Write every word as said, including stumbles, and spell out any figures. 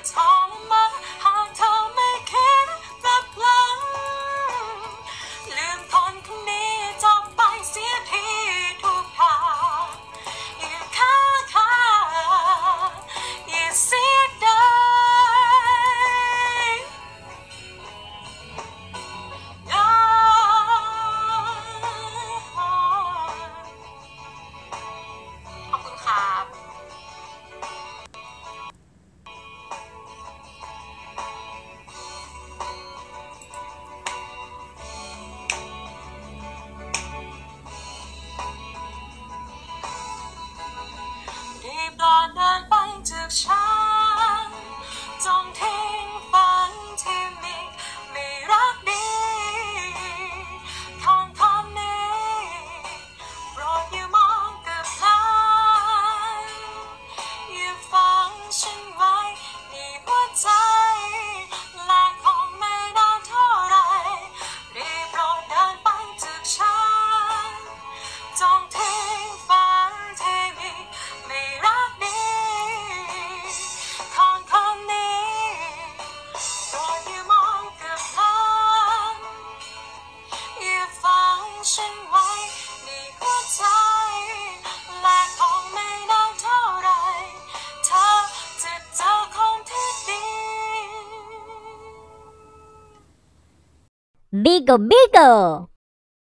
ทรมานหากเธอไม่คิดกลับหลังลืมคนคนนี้จบไปเสียทีทุกทางอย่าค้างคาอย่าเสียดายขอบคุณครับรีบร้อนเดินไปจากฉันจงทิ้งฝันที่มีไม่รักดีของคนนี้โปรดอย่ามองกับฉันอย่าฟังฉันไว้ในหัวใจและคงไม่นานเท่าไรรีบโปรดเดินไปจากฉันจงทิ้งฝันที่มีไม่รักดีของคนนี้โปรดอย่ามองกับฉันอย่าฟังฉันไว้ในหัวใจและคงไม่นานเท่าไรเธอจะเจอคนที่ดี Bigo Bigo